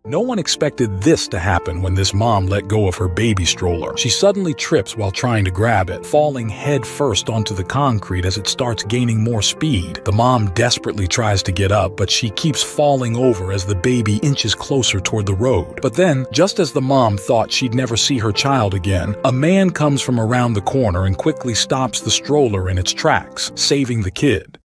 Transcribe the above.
No one expected this to happen when this mom let go of her baby stroller. She suddenly trips while trying to grab it, falling head first onto the concrete as it starts gaining more speed. The mom desperately tries to get up, but she keeps falling over as the baby inches closer toward the road. But then, just as the mom thought she'd never see her child again, a man comes from around the corner and quickly stops the stroller in its tracks, saving the kid.